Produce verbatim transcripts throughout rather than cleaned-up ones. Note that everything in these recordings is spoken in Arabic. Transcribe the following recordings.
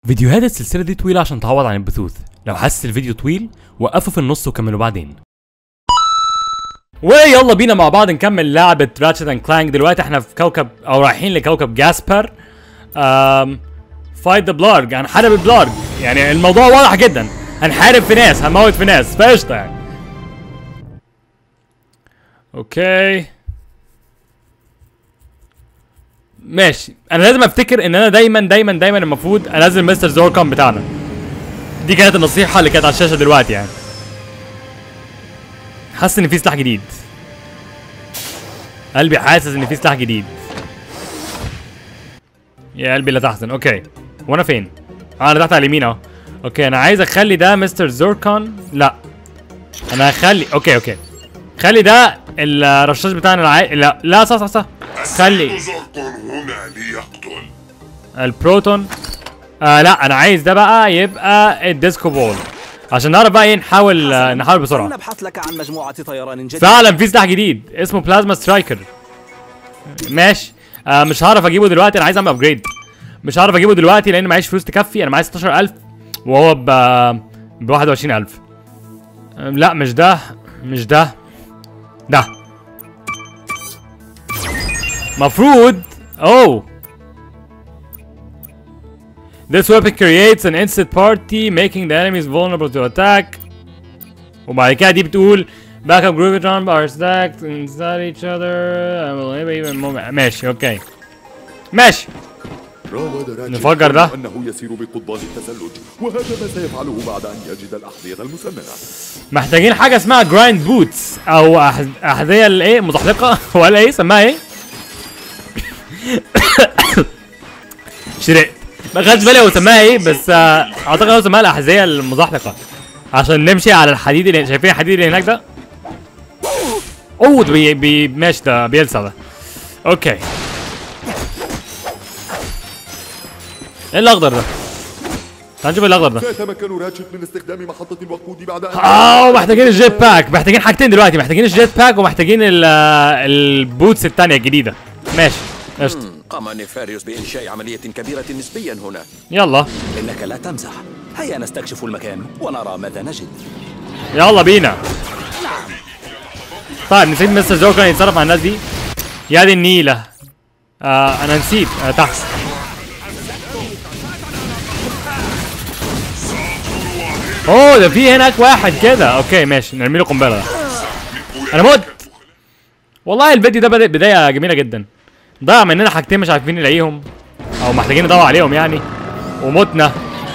فيديوهات السلسلة دي طويلة عشان تعوض عن البثوث. لو حاسس الفيديو طويل وقفه في النص وكملوا بعدين. ويلا بينا مع بعض نكمل لعبة راتشت اند كلانك. دلوقتي احنا في كوكب او رايحين لكوكب جاسبر. امم فايت ذا بلارج، هنحارب البلارج. يعني الموضوع واضح جدا، هنحارب في ناس، هنموت في ناس، فقشطة يعني. اوكي ماشي. انا لازم افتكر ان انا دايما دايما دايما المفروض انزل مستر زوركان بتاعنا. دي كانت النصيحة اللي كانت على الشاشة دلوقتي يعني. حاسس ان في سلاح جديد. قلبي حاسس ان في سلاح جديد. يا قلبي لا تحزن. اوكي وانا فين؟ اه انا تحت على اليمين اهو. اوكي انا عايز اخلي ده مستر زوركان. لا انا هخلي اوكي اوكي خلي ده الرشاش بتاعنا العادي. لا لا صح صح صح خلي زوركان هنا ليقتل البروتون. آه لا انا عايز ده بقى يبقى الديسكو بول عشان نعرف بقى ايه. نحاول آه نحاول بسرعه. نبحث لك عن مجموعة طيران جديدة. فعلا في سلاح جديد اسمه بلازما سترايكر. ماشي. آه مش هعرف اجيبه دلوقتي، انا عايز اعمل ابجريد. مش هعرف اجيبه دلوقتي لان معيش فلوس تكفي. انا معايا ستاشر ألف وهو ب ب واحد وعشرين ألف. آه لا مش ده مش ده ده مفروض. اوه This weapon creates an instant party making the enemies vulnerable to attack. وبعد كده دي بتقول back up group are stacked inside each other. I will even more. ماشي اوكي ماشي. نفجر ده. انه يسير بقضبان التزلج وهذا ما سيفعله بعد ان يجد الاحذية المسننة. محتاجين حاجة اسمها جرايند بوتس او احذية الايه مزحلقة ولا ايه سماها ايه؟ شرقت ما خدتش بالي هو سماها ايه، بس اعتقد هو سماها الاحذية المزحلقة عشان نمشي على الحديد اللي شايفين الحديد اللي هناك ده. اوه ده بي, بي ماشي ده بيلسع ده. اوكي ايه الاخضر ده؟ تعال نشوف الاخضر ده. سيتمكن راتشت من استخدام محطة الوقود بعد ان اه محتاجين الجيت باك. محتاجين حاجتين دلوقتي، محتاجين الجيت باك ومحتاجين البوتس الثانية الجديدة. ماشي قشطة. قام نيفاريوس بإنشاء عملية كبيرة نسبيا هنا. يلا إنك لا تمزح. هيا نستكشف المكان ونرى ماذا نجد. يلا بينا. طيب نسيت مستر زوركان يتصرف مع الناس دي. يا دي النيلة. آه انا نسيت. آه تحت. اوه ده في هناك واحد كده. اوكي ماشي نرمي له قنبله. انا مت. والله الفيديو ده بدأ بدايه جميله جدا. ضيع مننا حاجتين مش عارفين نلاقيهم او محتاجين ندور عليهم يعني ومتنا.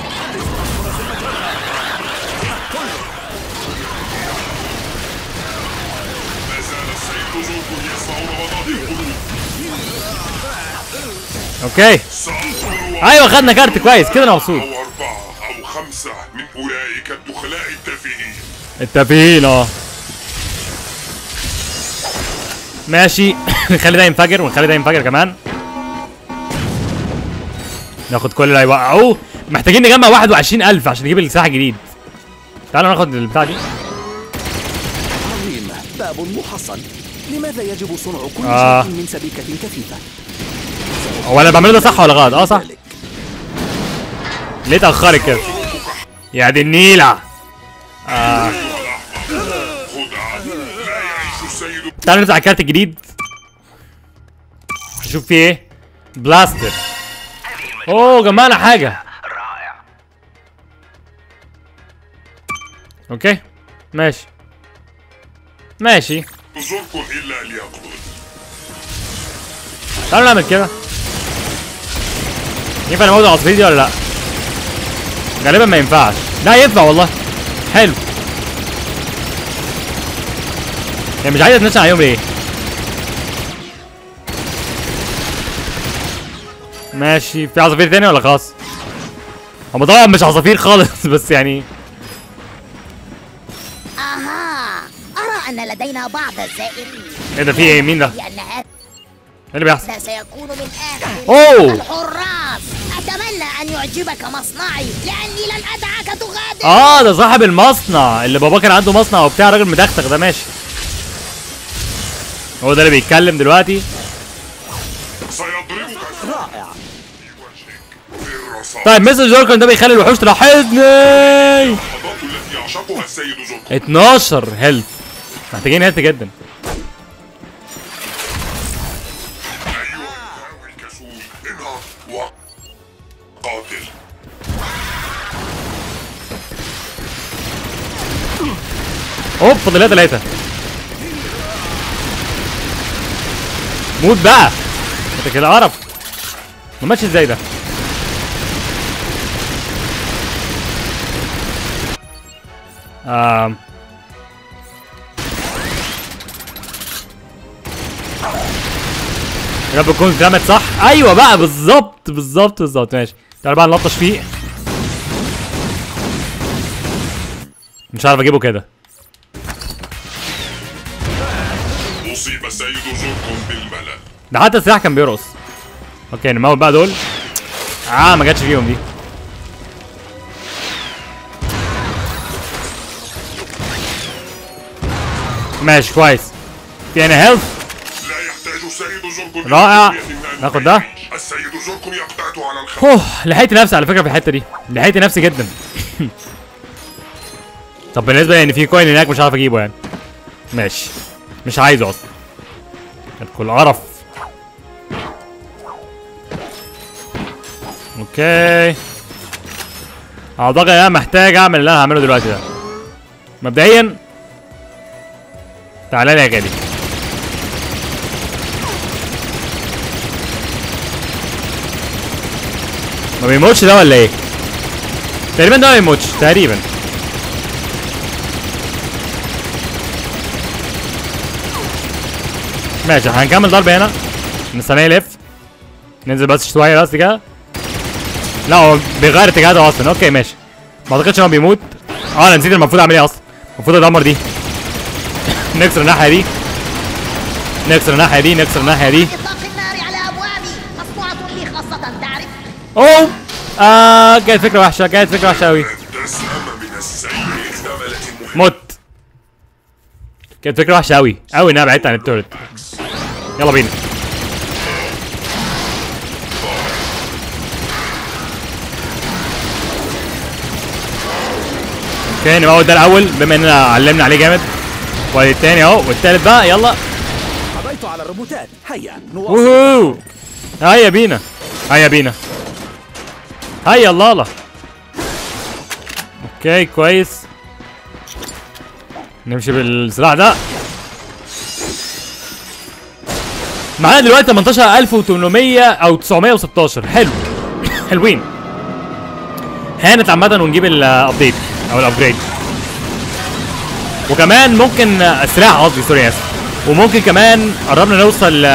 اوكي ايوه خدنا كارت كويس كده. انا مبسوط. او اربعة او خمسة من اولئك الدخلاء التافهين. التافهين اه ماشي. نخلي ده ينفجر ونخلي ده ينفجر كمان. ناخد كل اللي هيوقعوه. محتاجين نجمع واحد وعشرين ألف عشان نجيب السلاح الجديد. تعالوا ناخد البتاع دي. عظيم. باب محصن. لماذا يجب صنع كل آه. شيء من سبيكة كثيفة؟ هو انا بعمله ده صح ولا غلط؟ اه صح. ليه اتأخرت كده؟ يا دي النيلة. آه. تعالوا نفتح الكارت الجديد نشوف فيه ايه. بلاستر. اوه جمعنا حاجة. اوكي ماشي ماشي. زوركم الا ليقتل. تعالوا نعمل كده. ينفع نموت العصافير دي ولا لا؟ غالبا ما ينفعش. لا ينفع والله. حلو. يعني مش عايز اتنشن عليهم ليه؟ ماشي. في عصافير تاني ولا خلاص؟ هما طبعا مش عصافير خالص بس يعني. اها ارى ان لدينا بعض الزائرين. ايه ده في ايه؟ مين ده؟ لان هذا ايه اللي بيحصل؟ سيكون من اخر اوه الحراس. اتمنى ان يعجبك مصنعي لاني لن ادعك تغادر. اه ده صاحب المصنع اللي بابا كان عنده مصنع وبتاع. راجل مدغدغ ده. ماشي هو ده اللي بيتكلم دلوقتي. سيضربك رائع. في وجهك الصعب. طيب مستر زوركون ده بيخلي الوحوش تلاحظني. اللحظات التي يعشقها السيد زوركون. اتناشر هيلث، محتاجين هيلث جدا. ايها الهاوي الكسول انهض وقاتل. اوب فاضل لها تلاتة. موت بقى انت كده قرف. ما ماشي ازاي ده؟ آم. يا رب تكون اترمت صح. ايوه بقى بالظبط بالظبط بالظبط. ماشي تعالى بقى نلطش فيه. مش عارف اجيبه كده. أصيب السيد زوركون بالملل. ده حتى السلاح كان بيرقص. اوكي نموت بقى دول. اه ما جاتش فيهم دي. ماشي كويس. في انا هيلث. لا يحتاج السيد زوركون رائع. ناخد ده. السيد زوركون يقطعه على الخط. اوه لحقت نفسي على فكره في الحته دي. لحقت نفسي جدا. طب بالنسبه يعني في كوين هناك مش عارف اجيبه يعني. ماشي مش عايزه اصلا. كل قرف. اوكي اعتقد انا محتاج اعمل اللي انا هعمله دلوقتي ده. مبدئيا تعالى لي يا غالي. ما بيموتش ده ولا ايه؟ تقريبا ده ما بيموتش تقريبا. ماشي هنكمل ضرب هنا. نستناه يلف. ننزل بس شويه بس كده. لا هو بيغير اتجاهاته اصلا. اوكي ماشي. ما اعتقدش ان هو بيموت. اه انا نسيت المفروض اعمل ايه اصلا. المفروض ادمر دي. نكسر الناحيه دي. نكسر الناحيه دي. نكسر الناحيه دي. اطلاق النار على ابوابي مصنوعة لي خاصة تعرف. اوه اه كانت فكره وحشه. كانت فكره وحشه قوي. ابتسم من السيد اكتملت المهمة. مت. كانت فكره وحشه قوي قوي انها بعدت عن التورت. يلا بينا. اوكي نموت ده الاول بما اننا علمنا عليه جامد. وادي التاني اهو والتالت بقى يلا. قضيت على الروبوتات. هيا نواصل. ووهو هيا بينا. هيا بينا. هيا الله. اوكي كويس. نمشي بالسلاح ده. معانا دلوقتي تمنتاشر ألف وتمنمية او تسعمية وستاشر. حلو. حلوين. هانت عامة ونجيب الابديت او الابجريد. وكمان ممكن السلاح قصدي سوري اسف. وممكن كمان قربنا نوصل.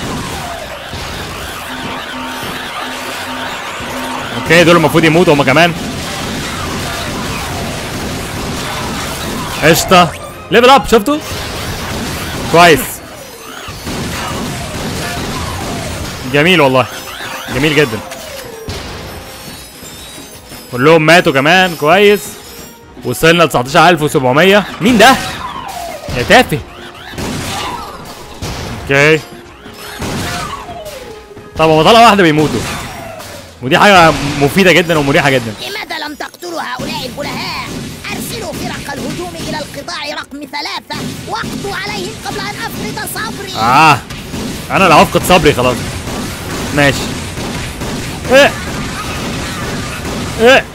اوكي دول المفروض يموتوا هما كمان. قشطة. ليفل اب شفتوا؟ كويس. جميل والله. جميل جدا. كلهم ماتوا كمان كويس. وصلنا ل تسعتاشر ألف وسبعمية. مين ده؟ يا تافه. اوكي. طب هو طلع واحدة بيموتوا. ودي حاجة مفيدة جدا ومريحة جدا. لماذا لم تقتلوا هؤلاء البلهاء؟ أرسلوا فرق الهجوم إلى القطاع رقم ثلاثة واقضوا عليهم قبل أن أفقد صبري. اه انا اللي هفقد صبري خلاص. ماشي. ايه ايه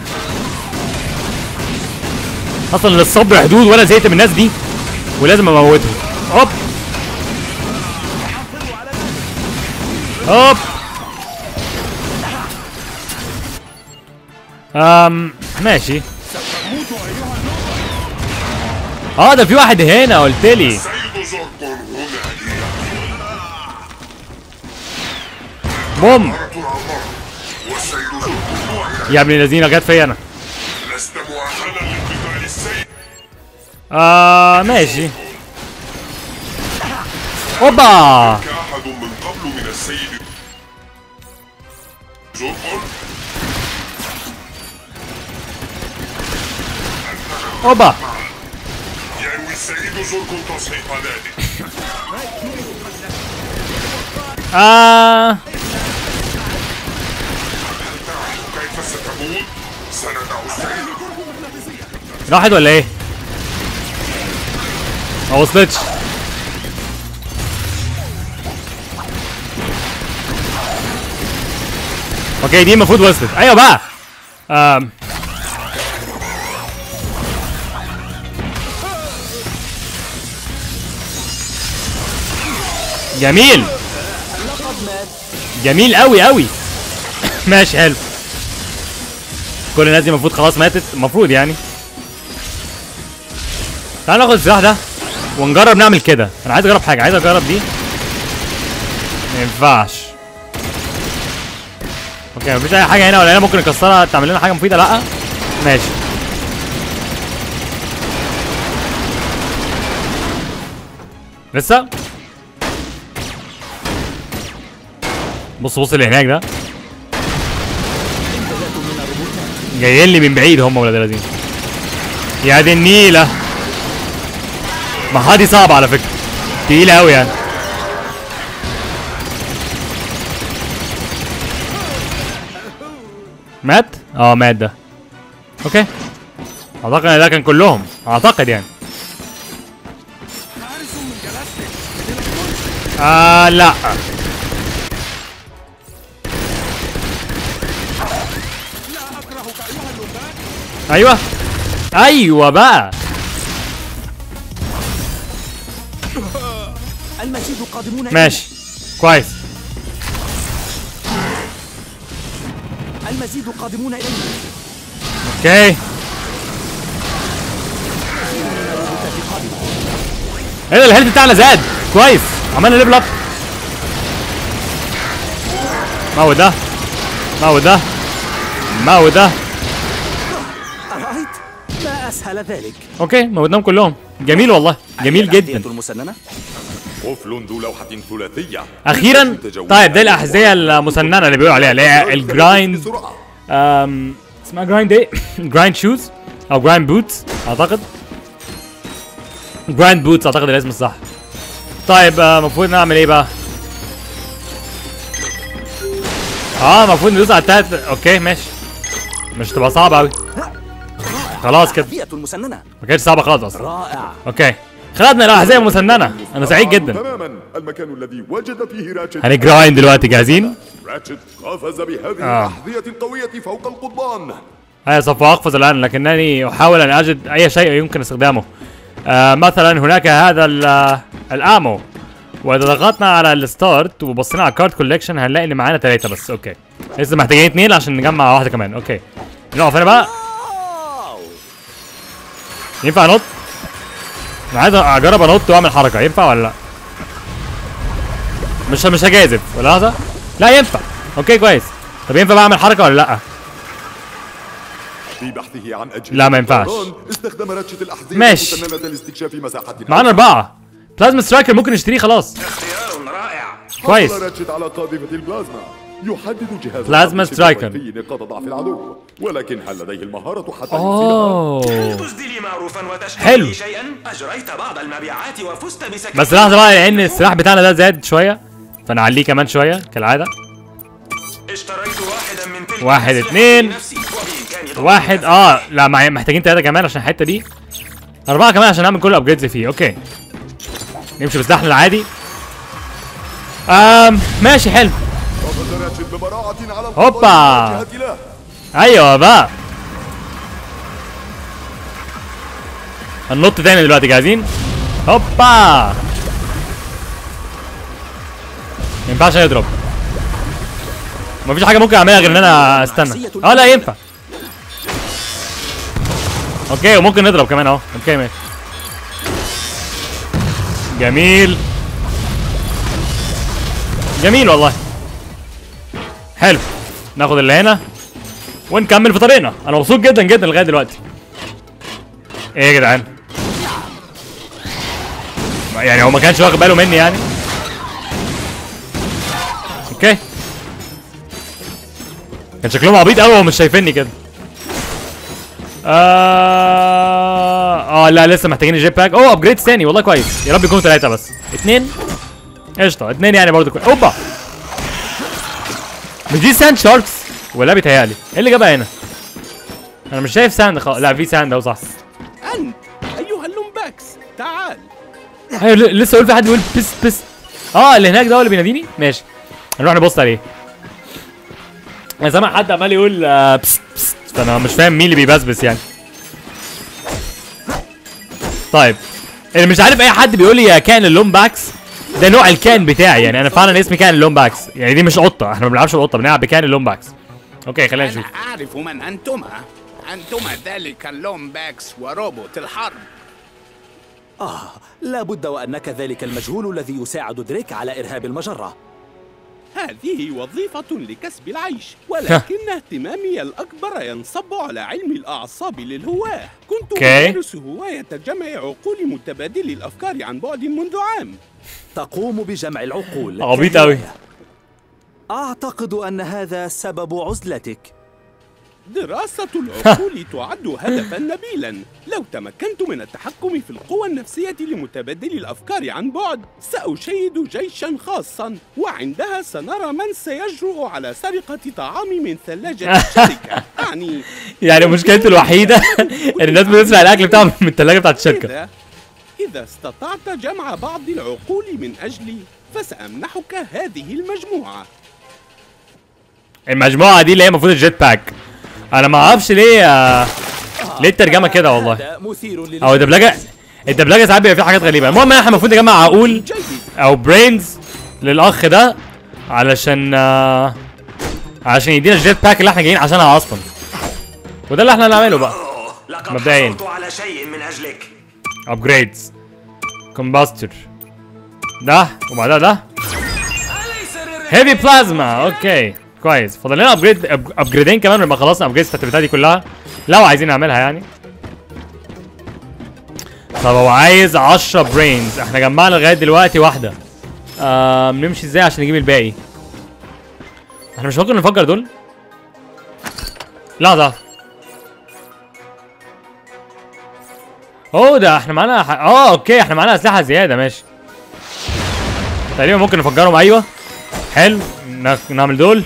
اصلا للصبر حدود وانا زهقت من الناس دي ولازم اموتهم. هوب هوب. امم ماشي. اه ده في واحد هنا قلت لي. السيد زوركون هنا بوم. مرة العمار. والسيد زوركون هو يا ابن الذين جت فيا انا. لست مؤهلا لقتال السيد. آه ماشي. اوبا. كأحد من قبل من السيد زوركون. اوبا. ينوي السيد زوركون تصحيح ذلك. آه كيف ستفعل سندع السيل. راحت ولا ايه؟ ما وصلتش. اوكي دي المفروض وصلت. ايوه بقى. آم. جميل جميل قوي قوي. ماشي حلو. كل الناس دي المفروض خلاص ماتت المفروض يعني. تعال ناخد السلاح ده ونجرب نعمل كده. انا عايز اجرب حاجه، عايز اجرب دي. ما ينفعش. اوكي مفيش اي حاجه هنا ولا هنا ممكن نكسرها تعمل لنا حاجه مفيده؟ لا ماشي. لسه بص بص اللي هناك ده جايين لي من بعيد هم ولاد الذين. يا دي النيله. ما دي صعبه على فكره، تقيله قوي يعني. مات؟ اه مات ده. اوكي اعتقد ان ده كان كلهم، اعتقد يعني. آه لا ايوه ايوه بقى. المزيد قادمون. ماشي كويس. المزيد قادمون الينا. اوكي ايه ده؟ الهيلث بتاعنا زاد كويس، عملنا ليفل اب. موت ده موت ده موت ده. أرأيت؟ ما أسهل ذلك. اوكي موتناهم كلهم. جميل والله جميل جدا. المسننة؟ قفل ذو لوحة ثلاثية. اخيرا. طيب دي الاحذيه المسننه اللي بيقولوا عليها اللي هي الجرايند. امم اسمها جرايند ايه؟ جرايند شوز او جرايند بوتس اعتقد. جرايند بوتس اعتقد الاسم الصح. طيب المفروض آه نعمل ايه بقى؟ اه المفروض ندوس على التالت. اوكي ماشي مش تبقى صعبه قوي. خلاص كده المسننة ما كانتش صعبه خالص اصلا. رائع. اوكي خدنا الاحذيه المسننه. انا سعيد جدا. تماما المكان الذي وجد فيه راتشت. هنجرايند دلوقتي. جاهزين؟ راتشت قفز بهذه آه. الأحذية القوية فوق القضبان. أنا سوف أقفز الآن لكنني أحاول أن أجد أي شيء يمكن استخدامه. آه مثلا هناك هذا الآمو، وإذا ضغطنا على الستارت وبصينا على الكارد كوليكشن هنلاقي إن معانا ثلاثة بس. أوكي لسه محتاجين اثنين عشان نجمع واحدة كمان. أوكي نقف هنا بقى. ينفع أنط؟ أنا عايز أجرب أنط وأعمل حركة، ينفع ولا لأ؟ مش مش هجازف ولا لحظة؟ لا ينفع. أوكي كويس. طب ينفع بقى أعمل حركة ولا لأ؟ في بحثه عن أجهزة لا ما ينفعش. استخدم راتشت الأحذية ماشي. المسننة لاستكشاف مساحتنا. معانا أربعة. بلازما سترايكر ممكن نشتريه خلاص. اختيار رائع. كويس. حصل راتشت على قاذفة البلازما. يحدد جهاز بلازما سترايكر. نقاط ضعف العدو، ولكن هل لديه المهارة حتى اوه تسدي لي معروفا وتشتري حلو. لي شيئا. اجريت بعض المبيعات وفزت بسكن. بس لحظة بقى لأن السلاح بتاعنا ده زاد شوية فنعليه كمان شوية كالعادة. اشتريت واحدا من تلك واحد الأسلحة اتنين بنفسي، وبإمكاني ضرب واحد اه لا مع- محتاجين تلاتة كمان عشان الحتة دي. أربعة كمان عشان نعمل كل الأبجريدز فيه. أوكي نمشي بسلاحنا العادي. آم ماشي حلو. قفز راتشت ببراعة على هوبا. المواجهة له. أيوه بقى هننط تاني دلوقتي. جاهزين؟ هوبا. ما ينفعش يضرب. مفيش حاجة ممكن أعملها غير إن أنا أستنى. أه لا ينفع. أوكي وممكن نضرب كمان أهو. أوكي ماشي. جميل جميل والله. حلو ناخد اللي هنا ونكمل في طريقنا. أنا مبسوط جدا جدا لغاية دلوقتي. إيه يا جدعان؟ يعني هو ما كانش واخد باله مني يعني. اوكي كان شكلهم عبيط قوي ومش شايفيني كده. آه... اه لا لسه محتاجين الجيت باك. اوه ابجريد ثاني والله كويس. يا رب يكونوا ثلاثة بس. اثنين قشطة. اثنين يعني برضه كويس. اوبا مش دي ساند شاركس ولا بيتهيألي؟ ايه اللي جابها هنا؟ انا مش شايف ساند خالص. لا في ساند اهو صح. أنت أيها اللومباكس تعال. ايوه لسه اقول في حد بيقول بس بس. اه اللي هناك ده هو اللي بيناديني. ماشي نروح نبص عليه. انا سامع حد عمال يقول آه بس بس، فانا مش فاهم مين اللي بيبسبس يعني. طيب اللي مش عارف اي حد بيقول لي يا كائن اللومباكس ده نوع الكائن بتاعي، يعني انا فعلا اسمي كائن اللومباكس، يعني دي مش قطه، احنا ما بنلعبش بقطه، بنلعب بكائن اللومباكس. اوكي خلينا نشوف. أنا أعرف من أنتما. أنتما ذلك اللومباكس وروبوت الحرب. آه لابد وأنك ذلك المجهول الذي يساعد دريك على إرهاب المجرة. هذه وظيفة لكسب العيش، ولكن اهتمامي الأكبر ينصب على علم الأعصاب للهواة. كنت أدرس هواية جمع عقول متبادلي الأفكار عن بعد منذ عام. تقوم بجمع العقول. عبيط أوي. أعتقد أن هذا سبب عزلتك. دراسة العقول تعد هدفا نبيلا. لو تمكنت من التحكم في القوى النفسية لمتبادلي الأفكار عن بعد سأشيد جيشا خاصا، وعندها سنرى من سيجرؤ على سرقة طعامي من ثلاجة الشركة. يعني يعني مشكلته الوحيدة ان الناس بتسرق الأكل بتاعهم من الثلاجة بتاعت الشركة. إذا, إذا استطعت جمع بعض العقول من أجلي فسأمنحك هذه المجموعة. المجموعة دي اللي هي المفروض الجيت باك. انا ما اعرفش ليه آه... ليه الترجمه كده والله، او الدبلجه الدبلجه ساعات بيبقى فيها حاجات غريبه. المهم احنا المفروض نجمع عقول او برينز للاخ ده علشان آه... علشان يدينا الجيت باك اللي احنا جايين عشانها اصلا، وده اللي احنا هنعمله بقى مبدئيا. على شيء من اجلك. ابجريدز كومباستر ده وبعدها ده هيفي بلازما. اوكي كويس، فاضل لنا ابجريد ابجريدين كمان ونبقى خلصنا ابجريدز بتاعت البتاعه دي كلها لو عايزين نعملها يعني. طب هو عايز عشرة برينز، احنا جمعنا لغايه دلوقتي واحده. آه نمشي ازاي عشان نجيب الباقي؟ احنا مش ممكن نفجر دول؟ لا ده اوه ده احنا معانا ح... اه اوكي احنا معانا اسلحه زياده. ماشي تقريبا ممكن نفجرهم. ايوه حلو نعمل دول.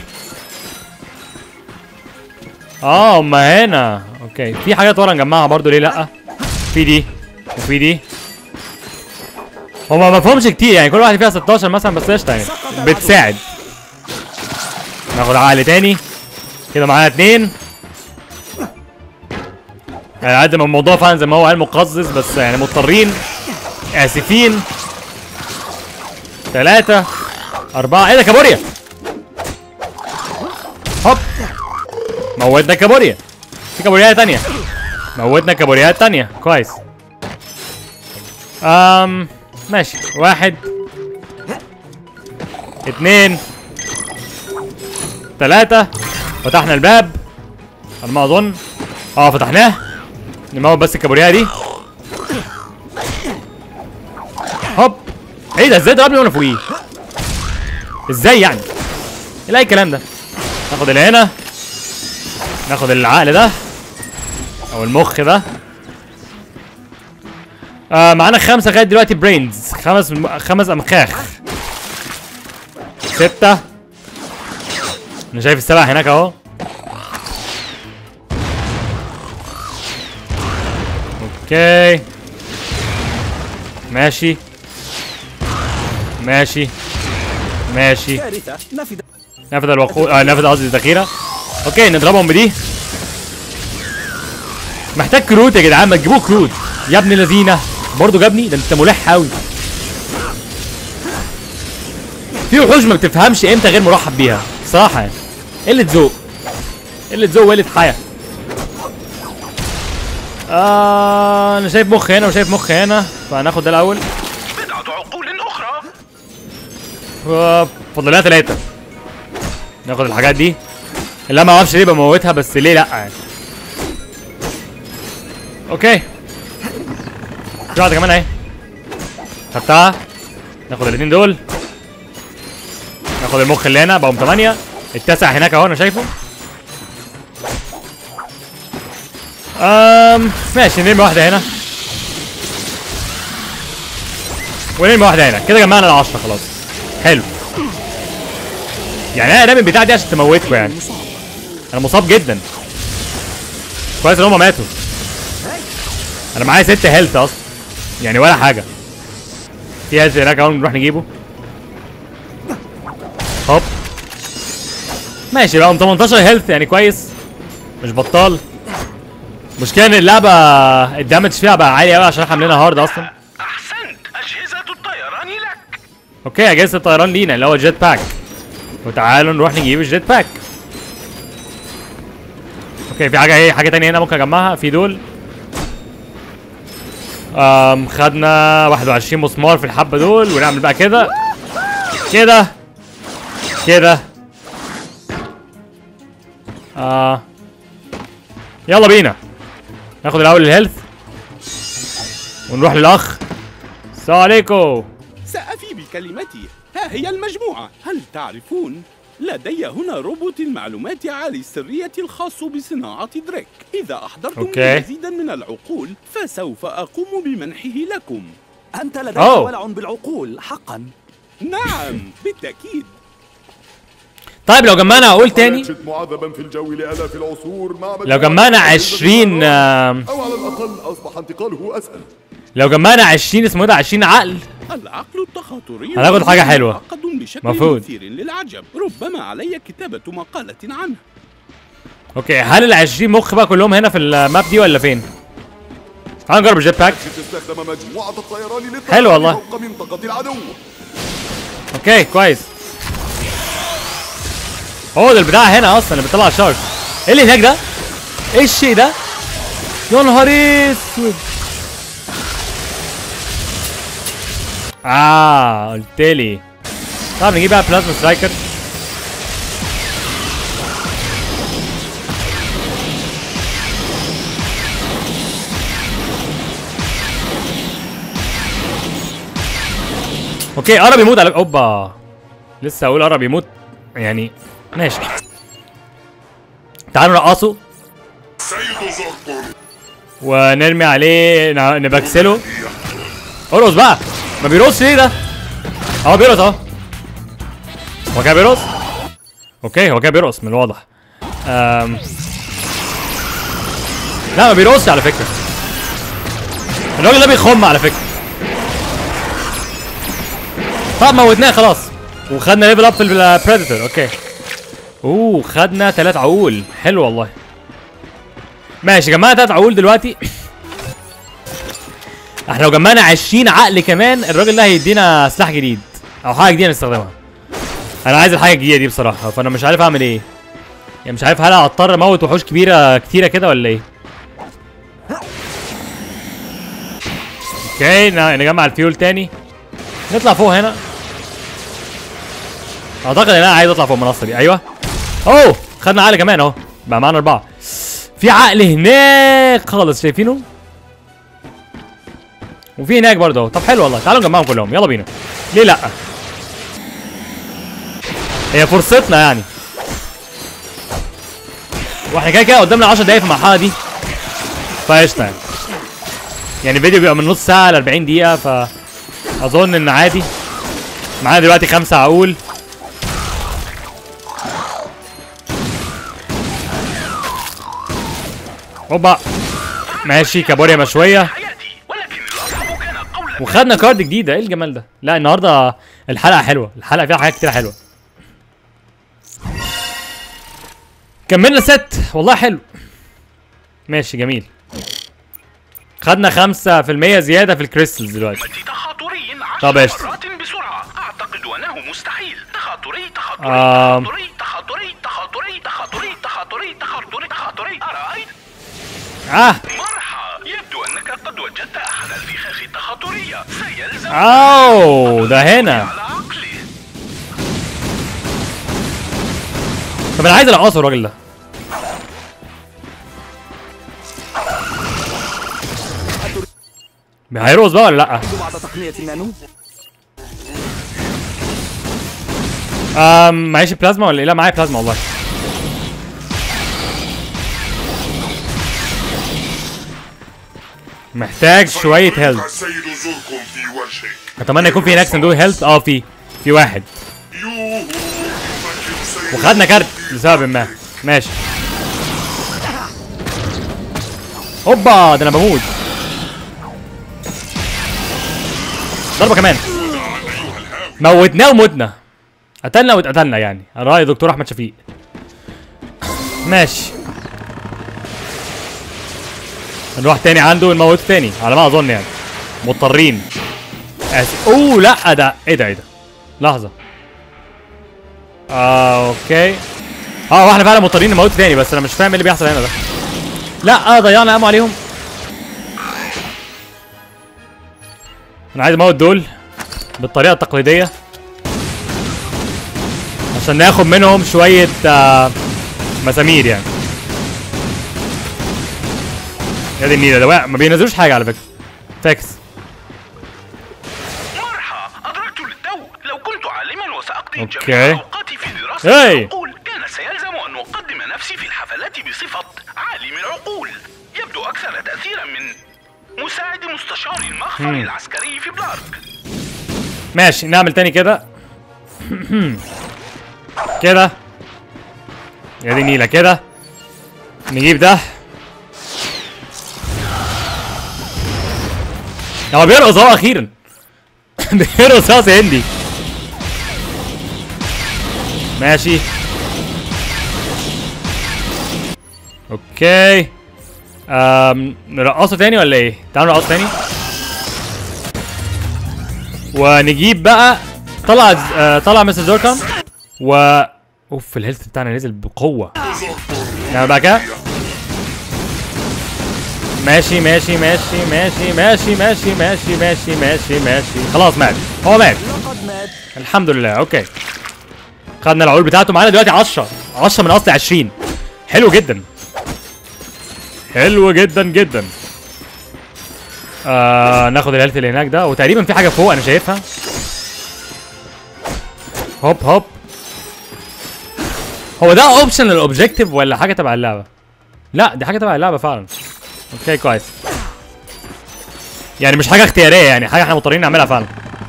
اه هما هنا. اوكي في حاجات ورا نجمعها برضو ليه لا. في دي وفي دي. هما ما فيهمش كتير يعني، كل واحد فيها ستاشر مثلا بس قشطه يعني بتساعد. ناخد عقل تاني كده معانا اتنين. يعني قد ما الموضوع فعلا زي ما هو قال مقزز، بس يعني مضطرين اسفين. ثلاثة أربعة. ايه ده كابوريا؟ هوب موتنا كابوريا. في كابوريات تانية. موتنا كابوريات تانية. كويس. امم ماشي. واحد اتنين تلاتة. فتحنا الباب على ما اظن. اه فتحناه. نموت بس الكابوريا دي. هوب. ايه ده ازاي ضربني وانا فوقيه؟ ازاي يعني؟ ايه الكلام ده؟ ناخد اللي هنا. ناخد العقل ده او المخ ده. آه معانا خمسة لغاية دلوقتي برينز. خمس خمس امخاخ. ستة. انا شايف السبع هناك اهو. اوكي ماشي ماشي ماشي. نفذ الوقود. اه نفذ قصدي الذخيرة. اوكي نضربهم بدي. محتاج كروت يا جدعان، ما تجيبوه كروت يا ابن الذين. برضه جابني ده، انت ملح قوي. في وحوش ما بتفهمش امتى غير مرحب بيها صراحة يعني. قلة ذوق قلة ذوق وقلة حياة. آه انا شايف مخ هنا وشايف مخ هنا، فهناخد ده الاول. بضعة عقول اخرى. فاضل لنا ثلاثة. ناخد الحاجات دي اللي ما اعرفش ليه بموتها، بس ليه لا يعني. اوكي في واحدة كمان اهي خدتها. ناخد الاثنين دول. ناخد المخ اللي هنا بقوا ثمانية. التاسع هناك اهو انا شايفه. امم ماشي نرمي واحدة هنا ونرمي واحدة هنا. كده جمعنا العشرة خلاص. حلو. يعني انا رامي البتاع دي عشان تموتكم يعني. انا مصاب جدا. كويس ان هم ماتوا. انا معايا ست هيلث اصلا يعني ولا حاجه. في هيلث هناك اهو نروح نجيبه. هوب ماشي بقى تمنتاشر هيلث يعني كويس مش بطال. مشكلة ان اللعبة الدامج فيها بقى عالي قوي عشان احنا عاملينها هارد اصلا. احسنت، اجهزة الطيران لك. اوكي اجهزة الطيران لينا اللي هو الجيت باك. وتعالوا نروح نجيب الجيت باك. اوكي في حاجة ايه حاجة تانية هنا ممكن اجمعها في دول. امم خدنا واحد وعشرين مسمار في الحبة دول ونعمل بقى كده كده كده. اه يلا بينا ناخد الاول الهيلث ونروح للاخ. السلام عليكم. سأفي بكلمتي. ها هي المجموعة. هل تعرفون؟ لدي هنا روبوت المعلومات عالي السرية الخاص بصناعة دريك. إذا أحضرتم أوكي. مزيدا من العقول فسوف أقوم بمنحه لكم. أنت لديك أوه. ولع بالعقول حقا. نعم بالتأكيد. طيب لو جمعنا عقول تاني معذبا في الجو لآلاف العصور مع لو جمعنا عشرين آم، أو على الأقل أصبح انتقاله أسهل. لو جمعنا عشرين اسمه ده عشرين عقل العقل التخاطري هناخد حاجة حلوة. معقد بشكل مفروض. مثير للعجب. ربما علي كتابة مقالة عنه. اوكي هل ال عشرين مخ بقى كلهم هنا في الماب دي ولا فين؟ تعال نجرب الجيت باك. تستخدم مجموعة الطيران للتحكم حلو والله. فوق منطقة العدو. اوكي كويس. هو ده البتاع هنا اصلا اللي بيطلع الشارج. ايه اللي هناك ده؟ ايه الشيء ده؟ يا نهار اسود. اه قلتلي. طب نجيب بقى بلازما سترايكر. اوكي قرب يموت على اوبا. لسه اقول قرب يموت يعني ماشي. تعالوا نرقصه سيد زرقر. ونرمي عليه ن- نبكسله. ارقص بقى. ما بيرقصش ليه ده؟ اهو بيرقص اهو. هو كده بيرقص؟ اوكي هو كده بيرقص من الواضح. أم... لا ما بيرقصش على فكرة. الراجل ده بيخم على فكرة. طب موتناه خلاص. وخدنا ليفل اب في البريدتور. اوكي. اوه خدنا تلات عقول. حلو والله. ماشي جمعنا تلات عقول دلوقتي. احنا لو جمعنا عشرين عقل كمان الراجل ده هيدينا سلاح جديد او حاجه جديده نستخدمها. انا عايز الحاجه الجديده دي بصراحه فانا مش عارف اعمل ايه. يعني مش عارف هل هضطر اموت وحوش كبيره كتيره كده ولا ايه. اوكي ن- نجمع الفيول تاني. نطلع فوق هنا. اعتقد ان انا عايز اطلع فوق المنصه دي. ايوه اوه خدنا عقل كمان اهو بقى معانا اربعه. في عقل هناك خالص شايفينه. وفي هناك برضه اهو. طب حلو والله. تعالوا نجمعهم كلهم يلا بينا. ليه لا؟ هي فرصتنا يعني. واحنا كده كده قدامنا عشر دقايق في المرحله دي. فقشطه يعني. يعني الفيديو بيبقى من نص ساعه ل اربعين دقيقه فاظن ان عادي. معانا دلوقتي خمسه عقول. اوبا ماشي كابوريا مشويه. وخدنا كارد جديده. ايه الجمال ده؟ لا النهارده الحلقه حلوه. الحلقه فيها حاجات كتير حلوه. كملنا ست والله حلو. ماشي جميل. خدنا خمسة في المية زياده في الكريستلز دلوقتي. تخاطري طب عشر قشطة. مرات بسرعة. أعتقد أنه مستحيل. تخاطري تخاطري آم. تخاطري تخاطري تخاطري تخاطري تخاطري تخاطري تخاطري أرأيت؟ اه مرحى. يبدو أنك قد وجدت أحد الفخاخ التخاطرية. سيلزم اوه ده هنا. على عقلي. طب انا عايز العصر الراجل ده. هيرقص بقى ولا لا؟ بعد تقنية النانو. امم معيش بلازما ولا ايه؟ لا معايا بلازما والله. محتاج شوية هيلث. سيد زرقر في وجهك. اتمنى يكون في هناك صندوق هيلث. اه في في واحد. يوهو يفكر سيد وخدنا كارت لسبب ما. ماشي. هوبا، ده انا بموت. ضربه كمان. موتناه ومتنا. قتلنا واتقتلنا يعني، على رأي دكتور احمد شفيق. ماشي. نروح تاني عنده ونموته تاني على ما اظن يعني. مضطرين. اسف. اوه لا، ده ايه ده ايه ده؟ لحظة. اه اوكي. اه واحنا فعلا مضطرين نموته تاني، بس انا مش فاهم ايه اللي بيحصل هنا ده. لا ضيعنا امو عليهم. انا عايز اموت دول بالطريقة التقليدية عشان ناخد منهم شوية آه مسامير يعني. يا دي النيلة، ده ما بينزلوش حاجة على فكرة. فاكس. مرحى، أدركت للتو. لو كنت عالما وسأقضي أوكي. جميع أوقاتي في دراسة هاي. العقول، كان سيلزم أن أقدم نفسي في الحفلات بصفة عالم العقول. يبدو أكثر تأثيرا من مساعد مستشار المخفر العسكري في بلارك. ماشي، نعمل تاني كده. كده. يا دي نيلة كده. نجيب ده. هو بيرقص اهو اخيرا. بيرقص راس هندي. ماشي. اوكي. أم... نرقصه تاني ولا ايه؟ تعالوا نرقصه تاني. ونجيب بقى طلع آه طلع مستر زوركم و اوف الهيلث بتاعنا نزل بقوه. نعمل بقى كده. ماشي ماشي ماشي ماشي ماشي ماشي ماشي ماشي ماشي ماشي. خلاص مات، هو مات الحمد لله. اوكي خدنا العقول بتاعته. معانا دلوقتي عشرة عشرة من اصل عشرين. حلو جدا حلو جدا جدا. آه ناخد الهيلث اللي هناك ده، وتقريبا في حاجه فوق انا شايفها. هوب هوب. هو ده اوبشن الاوبجيكتيف ولا حاجه تبع اللعبه؟ لا دي حاجه تبع اللعبه فعلا. اوكي كويس. يعني مش حاجه اختياريه، يعني حاجه احنا مضطرين نعملها فعلا.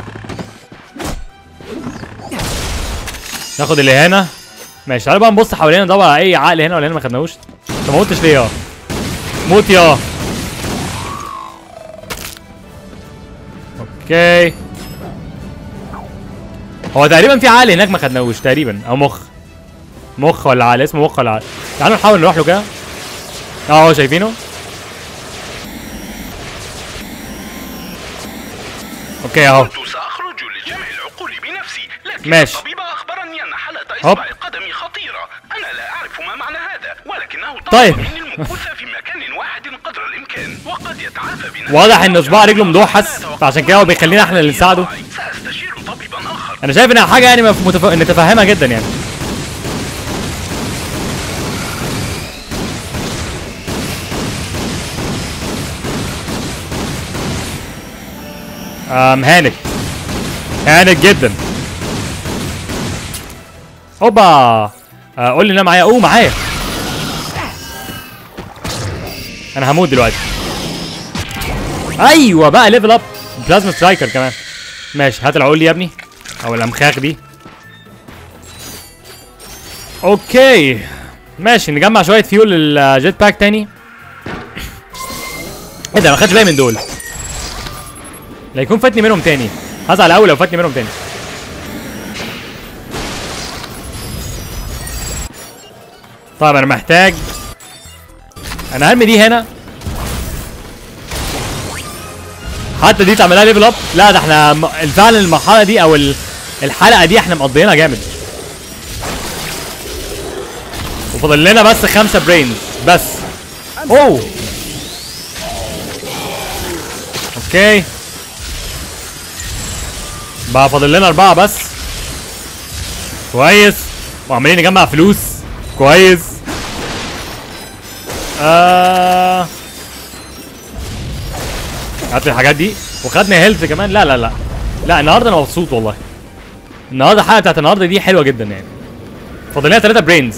ناخد اللي هنا. ماشي تعالوا بقى نبص حوالينا ندور على اي عقل هنا ولا هنا ما خدناهوش. انت ما موتش ليه يا موت يا. اوكي هو تقريبا في عقل هناك ما خدناهوش تقريبا، او مخ. مخ ولا عقل؟ اسمه مخ ولا عقل؟ تعالوا نحاول نروح له كده. اهو شايفينه. اوكي اهو. كنت سأخرج لجمع العقول بنفسي، لكن ماشي. الطبيب أخبرني أن حالة هوب. إصبع قدمي خطيرة. أنا لا أعرف ما معنى هذا، ولكنه طلب طيب. مني المكوث في مكان واحد قدر الإمكان، وقد يتعافى بنفسه. واضح ان صباع رجله مدوحس، فعشان كده هو بيخلينا احنا اللي نساعده. سأستشير طبيبا آخر. انا شايف انها حاجه يعني متف... نتفهمها جدا يعني. امم هانك هانك جدا. اوبا. آه قول لي انا معايا. اوه معايا. انا هموت دلوقتي. ايوه بقى ليفل اب. بلازما سترايكر كمان. ماشي هات العقول يا ابني، او الامخاخ دي. اوكي ماشي نجمع شويه فيول للجيت باك تاني. ايه ده ما خدتش بالي من دول. لا يكون فاتني منهم تاني. هزعل قوي لو فاتني منهم تاني. طيب انا محتاج، انا هرمي دي هنا. حتى دي تعملها ليفل اب. لا ده احنا فعلا المرحله دي او الحلقه دي احنا مقضيينها جامد. وفاضل لنا بس خمسه برينز بس. اوه اوكي بقى فاضل لنا اربعه بس. كويس. وعمالين نجمع فلوس. كويس. آه هات الحاجات دي وخدنا هيلث كمان. لا لا لا لا النهارده انا مبسوط والله. النهارده الحلقه بتاعت النهارده دي حلوه جدا يعني. فاضل لنا ثلاثه برينز.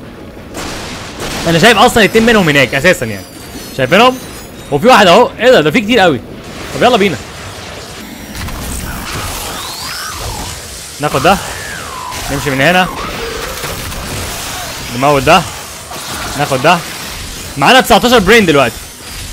انا شايف اصلا اتنين منهم هناك اساسا يعني. شايفينهم؟ وفي واحد اهو. ايه ده ده في كتير قوي. طب يلا بينا. ناخد ده. نمشي من هنا. نموت ده. ناخد ده. معانا تسعتاشر برين دلوقتي.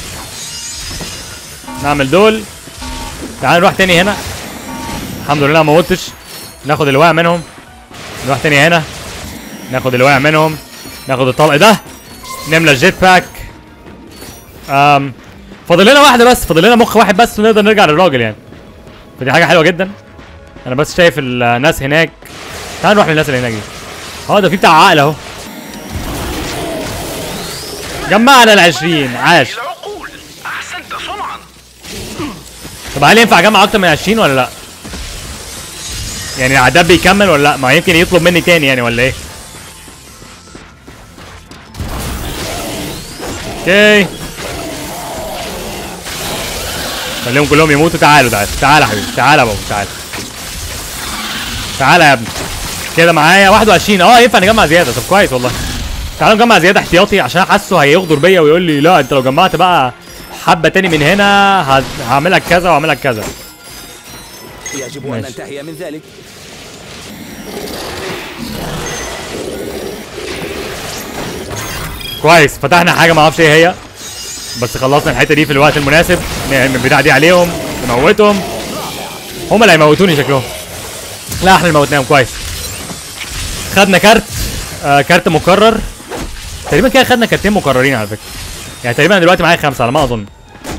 نعمل دول. تعال نروح تاني هنا. الحمد لله ما موتش. ناخد اللي واقع منهم. نروح تاني هنا. ناخد اللي واقع منهم. ناخد الطلق ده. نملى الجيت باك. امم فاضل لنا واحده بس، فاضل لنا مخ واحد بس ونقدر نرجع للراجل يعني. فدي حاجه حلوه جدا. انا بس شايف الناس هناك. تعال نروح للناس اللي هناك دي. اه ده في بتاع عقل اهو. جمعنا ال عشرين. عاش. العقول احسنت صنعا. طب هل ينفع اجمع اكتر من عشرين ولا لا؟ يعني العداد بيكمل ولا لا؟ ما يمكن يطلب مني تاني يعني ولا ايه؟ اوكي. خليهم كلهم يموتوا. تعالوا تعالوا تعالى يا حبيبي. تعالى يا بابا. تعالى تعالى يا ابني. كده معايا واحد وعشرين. اه ينفع نجمع زياده. طب كويس والله. تعالوا نجمع زياده احتياطي عشان حاسه هيغدر بيا ويقول لي لا انت لو جمعت بقى حبه تاني من هنا هعملك كذا وهعملك كذا. يجب ان ننتهي من ذلك. كويس. فتحنا حاجه ما اعرفش ايه هي بس خلصنا الحته دي في الوقت المناسب. نعمل البتاع دي عليهم نموتهم. هم اللي هيموتوني شكلهم. لا احنا اللي موتناهم. كويس. خدنا كارت. آه كارت مكرر. تقريبا كده خدنا كارتين مكررين على فكره. يعني تقريبا دلوقتي معايا خمسه على ما اظن.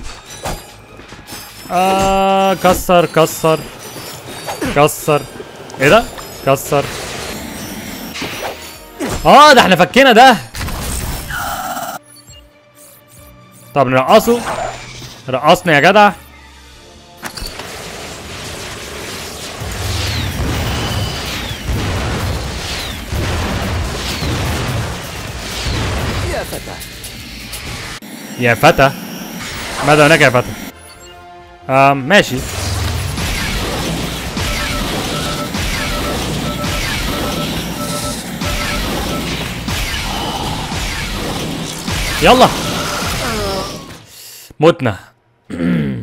آه كسر كسر كسر. ايه ده؟ كسر. اه ده احنا فكينا ده. طب نرقصه. رقصني يا جدع. يا فتى. يا فتى. ماذا هناك يا فتى؟ آم ماشي. يلا. متنا. ما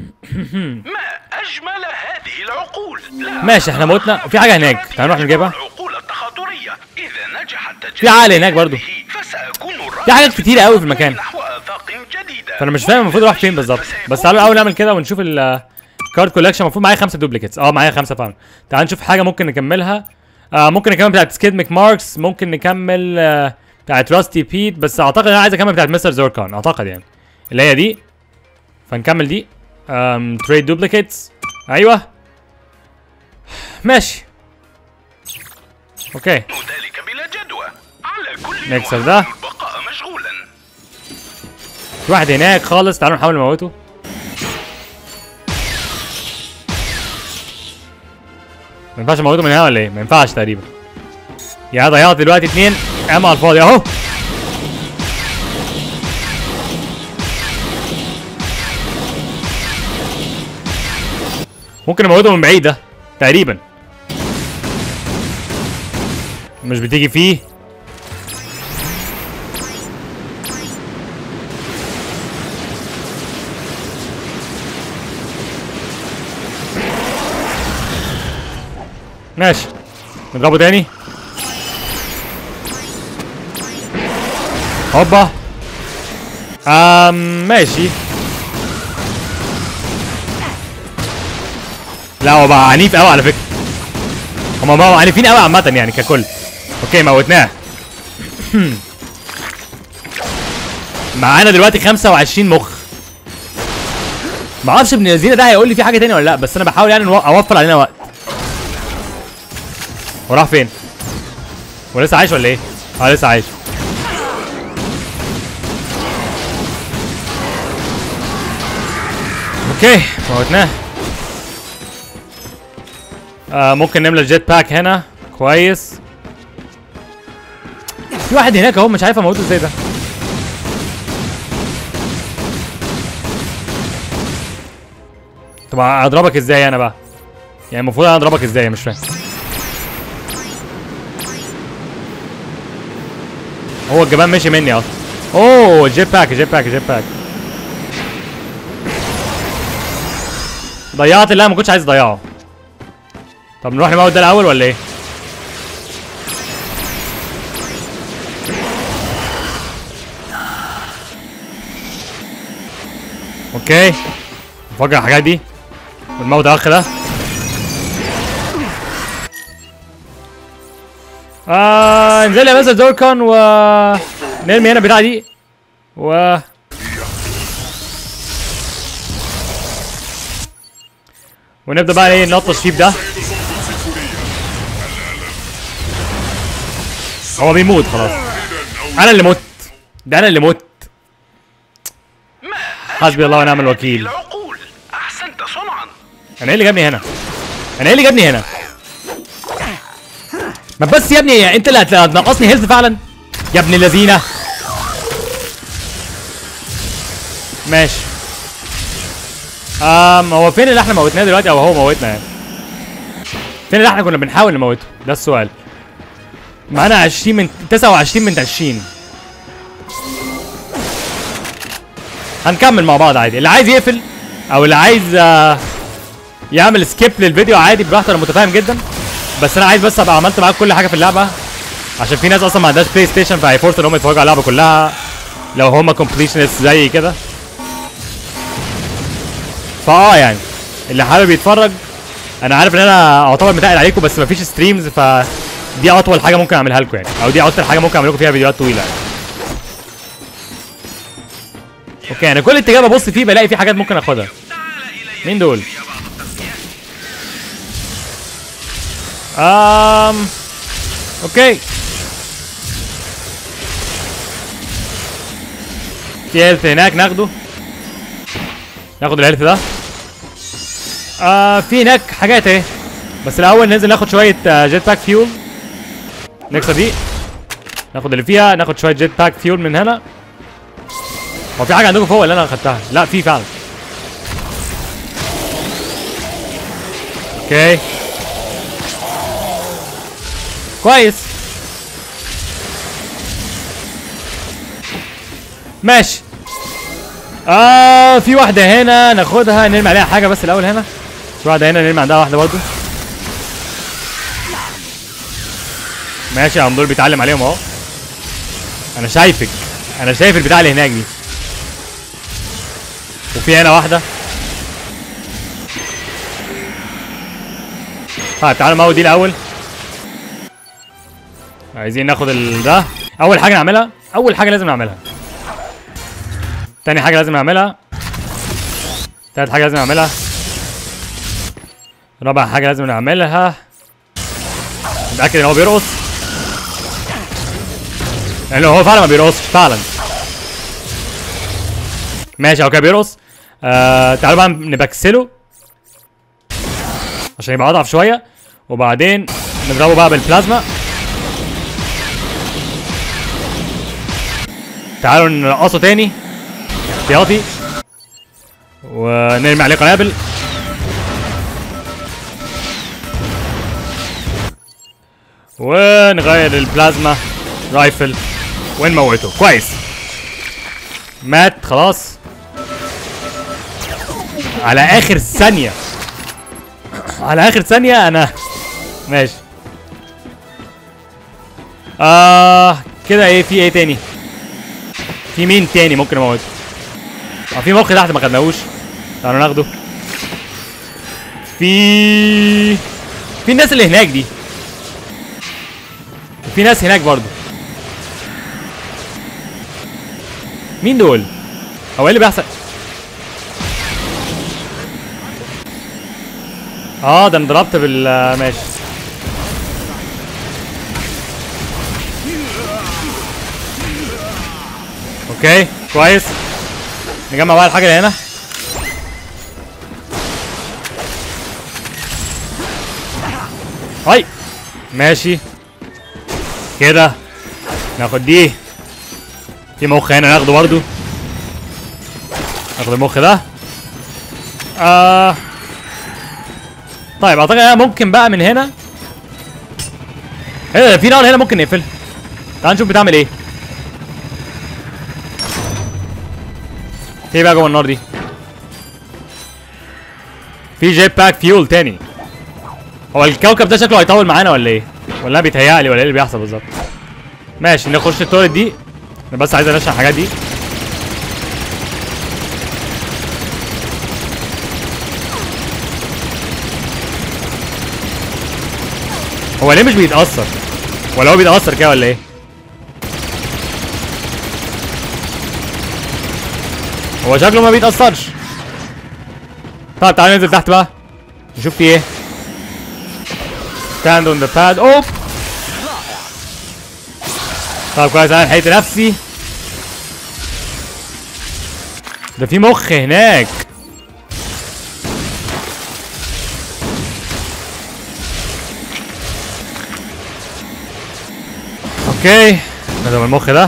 اجمل هذه العقول. لا ماشي احنا متنا. في حاجه هناك. تعال نروح نجيبها. العقول التخاطريه اذا نجحت في عقل هناك برضو. فساكون في حاجات كتيره قوي في المكان. نحو آفاق جديدة. فانا مش فاهم المفروض اروح فين بالظبط. بس تعالوا الاول نعمل كده ونشوف الكارد كولكشن. المفروض معايا خمسه دوبليكيتس. اه معايا خمسه فعلا. تعال نشوف حاجه ممكن نكملها. آه ممكن نكمل بتاعت سكيد ميك ماركس. ممكن نكمل آه بتاعت راستي بيت. بس اعتقد انا عايز اكمل بتاعت مستر زوركان اعتقد يعني اللي هي دي. فنكمل دي. امم تريد دوبليكيتس. ايوه ماشي. اوكي. ذلك بلا جدوى. على كل نكسر ده. البقاء مشغولا. في واحد هناك خالص. تعالوا نحاول نموته. ما ينفعش اموته من هنا ولا ايه؟ ما ينفعش تقريبا. يا ضيعت دلوقتي اتنين اما على الفاضي اهو. ممكن اموته من بعيد ده تقريبا. مش بتيجي فيه. ماشي. نضربه تاني. هوبا. آم ماشي. لا هو بقى عنيف قوي على فكره. هما بقوا عنيفين قوي عامه يعني ككل. اوكي موتناه. معانا دلوقتي خمسة وعشرين مخ. ما اعرفش ابن الذين ده هيقول لي في حاجه تانية ولا لا بس انا بحاول يعني اوفر علينا وقت. هو راح فين؟ هو لسه عايش ولا ايه؟ اه لسه عايش. اوكي موتناه. آه ممكن نملى الجيت باك هنا. كويس. في واحد هناك اهو مش عارف اموته ازاي ده. طب اضربك ازاي انا بقى؟ يعني المفروض انا اضربك ازاي؟ مش فاهم. هو الجبان مشي مني اصلا. اوه جيت باك جيت باك جيت باك. ضيعت اللي انا ما كنتش عايز اضيعه. طب نروح نموت ده الاول ولا ايه؟ اوكي نفجر الحاجات دي ونموت الاخ ده. آه ننزل يا باشا زوركون و نرمي هنا البتاعه دي و ونبدا بقى ايه نلطش فيه بده. هو بيموت خلاص. انا اللي مت. ده انا اللي مت. حسبي الله ونعم الوكيل. العقول احسنت صنعا. انا ايه اللي جابني هنا؟ انا ايه اللي جابني هنا؟ ما بس يا ابني انت اللي هتنقصني هيلث فعلا يا ابن اللذينه. ماشي. امم هو فين اللي احنا موتناه دلوقتي او هو موتنا يعني؟ فين اللي احنا كنا بنحاول نموته؟ ده السؤال. معانا عشرين من تسعة وعشرين من عشرين. هنكمل مع بعض عادي. اللي عايز يقفل او اللي عايز آه يعمل سكيب للفيديو عادي براحته، انا متفاهم جدا. بس انا عايز بس ابقى عملت معاك كل حاجه في اللعبه، عشان في ناس اصلا ما عندهاش بلاي ستيشن فهيفرصوا ان هم يتفرجوا على اللعبه كلها لو هم كومبليشنست زي كده. فاه يعني اللي حابب يتفرج، انا عارف ان انا اعتبر متقل عليكم بس مفيش ستريمز، فدي اطول حاجه ممكن اعملها لكم يعني، او دي اكتر حاجه ممكن اعمل لكم فيها فيديوهات طويله يعني. اوكي انا كل اتجاه ببص فيه بلاقي فيه حاجات ممكن اخدها. مين دول؟ امم اوكي في هيلث هناك ناخده. ناخد الهيلث ده. آه في هناك حاجات اهي، بس الاول ننزل ناخد شويه آه جيت باك فيول. نكسر دي ناخد اللي فيها، ناخد شويه جيت باك فيول من هنا. هو في حاجه عندكم فوق اللي انا اخدتها؟ لا في فعلا. اوكي كويس ماشي. اه في واحده هنا ناخدها نرمي عليها حاجه بس الاول. هنا في واحده هنا نرمي عندها واحده برضه. ماشي يا عم دول بيتعلم عليهم اهو. انا شايفك، انا شايف البتاع اللي هناك دي. وفي هنا واحده. طيب تعالوا نموت دي الاول. عايزين ناخد ال ده. اول حاجه نعملها، اول حاجه لازم نعملها. تاني حاجه لازم نعملها. تالت حاجه لازم نعملها. رابع حاجه لازم نعملها. متاكد ان هو بيرقص؟ لانه هو فعلا ما بيرقصش فعلا. ماشي هو كده بيرقص. آه تعالوا بقى نبكسله عشان يبقى اضعف شويه، وبعدين نضربه بقى بالبلازما. تعالوا نرقصه تاني احتياطي ونرمي عليه قنابل. ونغير البلازما رايفل ونموته. كويس مات خلاص على اخر ثانيه. على اخر ثانيه انا ماشي. اه كده ايه في ايه تاني؟ في مين تاني ممكن اموته؟ اه في مخ تحت ما خدناهوش، تعالوا ناخده. في في الناس اللي هناك دي، وفي ناس هناك برضو. مين دول؟ هو ايه اللي بيحصل؟ اه ده انا ضربت بال ماشي. اوكي كويس. نجمع بقى الحاجه اللي هنا. هاي ماشي كده. ناخد دي. في مخ هنا ناخده برضو. ناخد المخ ده. آه طيب اعتقد انا ممكن بقى من هنا. ايه ده في نار هنا ممكن نقفلها. تعال نشوف بتعمل ايه. في بقى جوه النار دي. في جيت باك فيول تاني. هو الكوكب ده شكله هيطول معانا ولا ايه؟ ولا بيتهيألي ولا ايه اللي بيحصل بالظبط؟ ماشي نخش التورت دي. انا بس عايز انشر الحاجات دي. هو ليه مش بيتأثر؟ ولا هو بيتأثر كده ولا ايه؟ هو شكله ما بيتأثرش. طيب تعالى ننزل تحت بقى نشوف في ايه. stand on the pad. اوب. طيب كويس انا لحقت نفسي. ده في مخ هناك. اوكي نضرب المخ ده.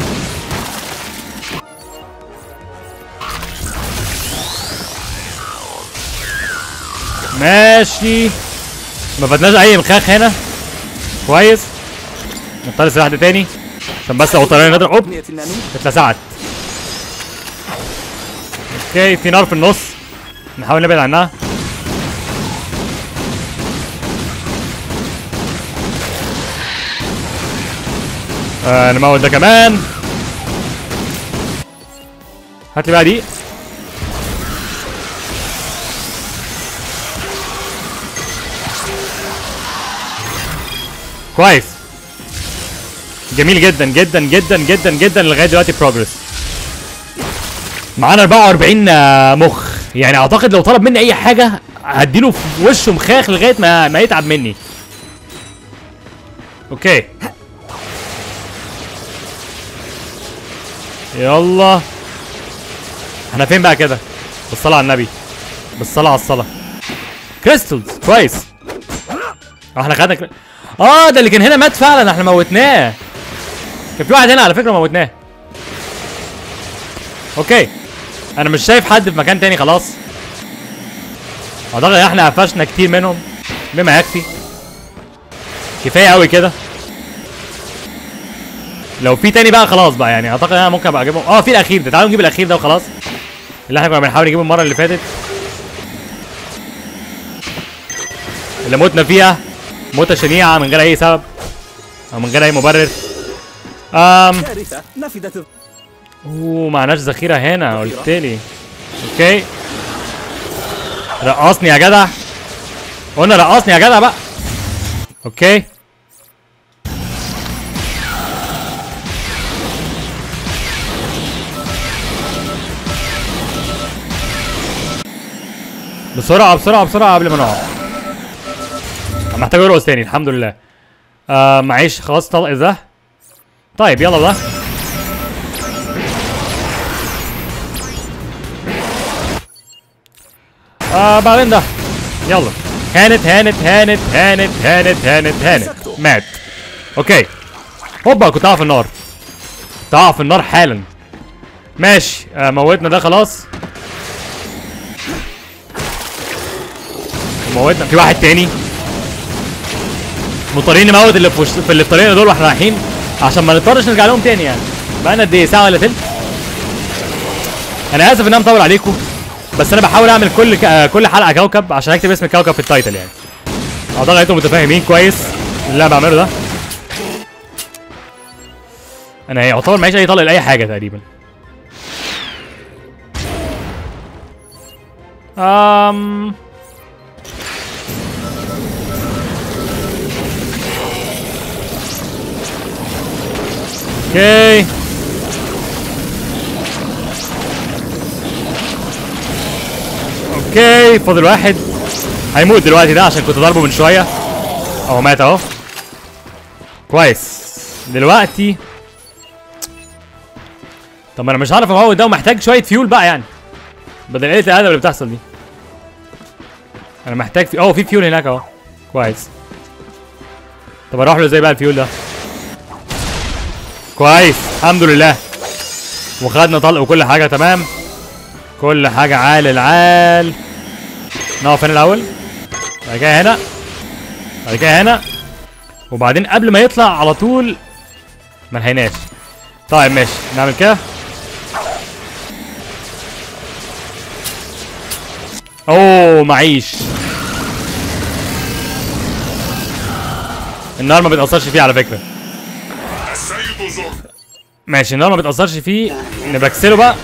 ماشي ما فاتناش اي مخاخ هنا. كويس نضطر السلاح ده تاني عشان بس لو طريقنا نضرب. اوب اتلسعت. اوكي في نار في النص نحاول نبعد عنها. آه نموت ده كمان. هات لي بقى دي. كويس جميل جدا جدا جدا جدا جدا لغايه دلوقتي بروجرس. معانا أربعة وأربعين مخ، يعني اعتقد لو طلب مني اي حاجه هديله في وشه مخاخ لغايه ما ما يتعب مني. اوكي يلا احنا فين بقى كده؟ بالصلاه على النبي بالصلاه على الصلاه. كريستالز كويس. احنا خدنا كري... اه ده اللي كان هنا مات فعلا احنا موتناه. كان في واحد هنا على فكره موتناه. اوكي انا مش شايف حد في مكان تاني خلاص. اعتقد احنا قفشنا كتير منهم بما يكفي. كفايه قوي كده. لو في تاني بقى خلاص بقى يعني اعتقد انا ممكن ابقى اجيبهم. اه في الاخير ده. تعالوا نجيب الاخير ده وخلاص. اللي احنا كنا بنحاول نجيبه المره اللي فاتت اللي موتنا فيها موتة شنيعة من غير اي سبب او من غير اي مبرر. امم كارثة نفدت. اوه معناش ذخيرة هنا قلت لي. اوكي رقصني يا جدع. قلنا رقصني يا جدع بقى. اوكي بسرعة بسرعة بسرعة قبل ما نقع. محتاج يرقص تاني الحمد لله. آه معيش خلاص طلق ده. طيب يلا ده. آه بعدين ده. يلا هانت هانت هانت هانت هانت هانت هانت مات. اوكي هوبا كنت هقع في النار. كنت هقع في النار حالا. ماشي آه موتنا ده خلاص. موتنا في واحد تاني. مضطرين نموت اللي في وش... في اللي في طريقنا دول واحنا رايحين عشان ما نضطرش نرجع لهم تاني. يعني بقالنا قد ايه ساعه ولا تلت. انا اسف ان انا مطول عليكم بس انا بحاول اعمل كل ك... كل حلقه كوكب عشان اكتب اسم الكوكب في التايتل. يعني اعتقد انتم متفاهمين كويس اللي انا بعمله ده. انا يعتبر معيش اي طلق لاي حاجه تقريبا. امم اوكي اوكي فاضل واحد هيموت دلوقتي ده عشان كنت ضاربه من شويه. اهو مات اهو. كويس دلوقتي. طب انا مش عارف اموت ده ومحتاج شويه فيول بقى يعني بدل قله الادب اللي بتحصل دي. انا محتاج في اه في فيول هناك اهو. كويس. طب اروح له ازاي بقى الفيول ده؟ كويس الحمد لله. وخدنا طلق وكل حاجه تمام. كل حاجه عال العال. نقف هنا الاول بعد كده هنا بعد كده هنا وبعدين قبل ما يطلع على طول ما لحقناش. طيب ماشي نعمل كده. اوه معيش. النار ما بتأثرش فيه على فكرة. السيد زر. ماشي النار ما بتأثرش فيه. نبكسله بقى.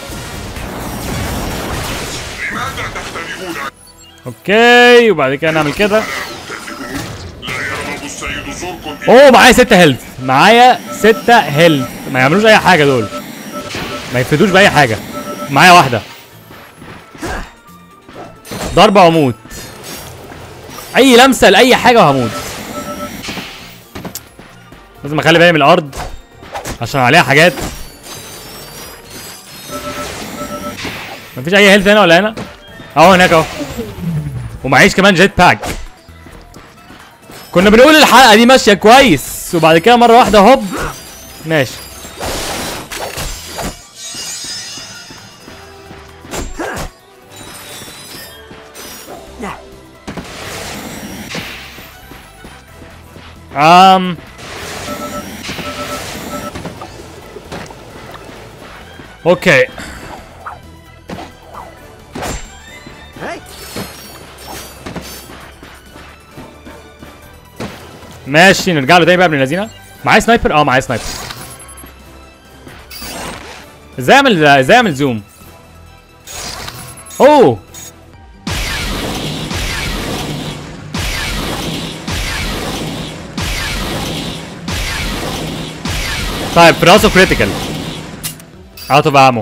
لماذا تختبئون؟ اوكي وبعد كده نعمل كده. لا يرغب السيد زوركون اوه معايا ستة هيلث، معايا ستة هيلث، ما يعملوش اي حاجة دول، ما يفيدوش بأي حاجة. معايا واحدة ضربة واموت، اي لمسة لأي حاجة وهموت. لازم اخلي بالي من الارض عشان عليها حاجات. مفيش اي هيلث هنا ولا هنا؟ اهو هناك اهو، ومعيش كمان جيت باك. كنا بنقول الحلقة دي ماشية كويس وبعد كده مرة واحدة هوب. ماشي. امم اوكي ماشي، نرجع له تاني بقى ابن الذين. معايا سنايبر؟ اه معايا سنايبر. ازاي اعمل ازاي اعمل زوم؟ اوه طيب في راسه كريتيكال اوت اوف امو.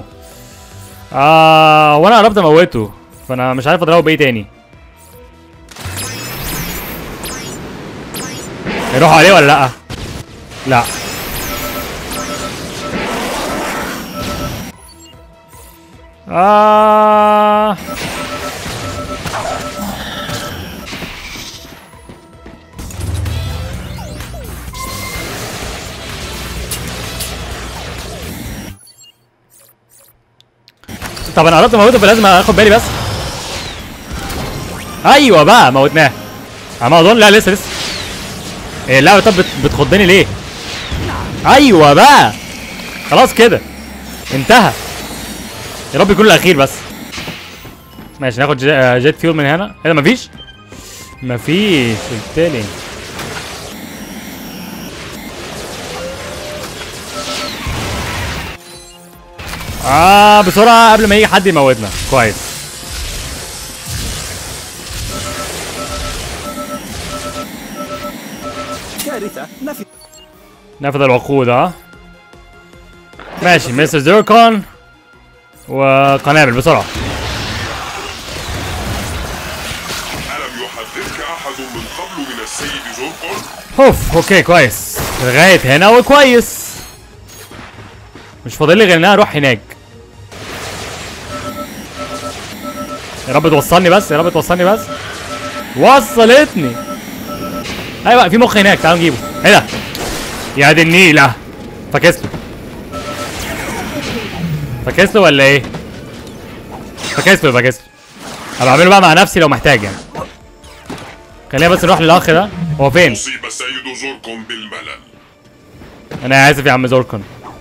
اه وانا قربت اموته فانا مش عارف اضربه بايه تاني. يروحوا عليه ولا لا؟ لا. آه طب انا قربت اموته فلازم اخد بالي بس. ايوه بقى موتناه. اما اظن لا لسه لسه. ايه اللعبه طب بتخضني ليه؟ ايوه بقى خلاص كده انتهى. يا رب يكون الاخير بس. ماشي ناخد جيت فيول من هنا. ايه ده مفيش؟ مفيش قلتلي. اه بسرعه قبل ما يجي حد يموتنا. كويس. كارثة. نفذ نفذ الوقود. اه ماشي مستر زوركون وقنابل بسرعه. ألم يحذرك أحد من قبل من السيد زوركون؟ اوف اوكي كويس لغايه هنا وكويس. مش فاضل لي غير ان انا اروح هناك. يا رب توصلني بس، يا رب توصلني بس. وصلتني. ايوه في مخ هناك، تعالوا نجيبه. ايه ده؟ يا دي النيله. فاكسله فاكسله ولا ايه؟ فاكسله فاكسله. هبقى اعمله بقى مع نفسي لو محتاج يعني. خلينا بس نروح للاخ ده. هو فين؟ أصيب السيد زوركون بالملل. انا اسف يا عم زوركون.